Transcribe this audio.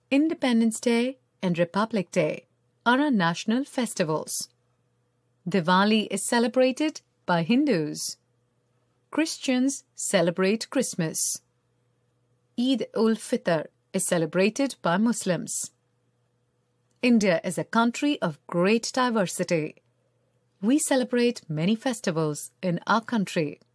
Independence Day and Republic Day are our national festivals. Diwali is celebrated by Hindus. Christians celebrate Christmas. Eid-ul-Fitr is celebrated by Muslims. India is a country of great diversity. We celebrate many festivals in our country.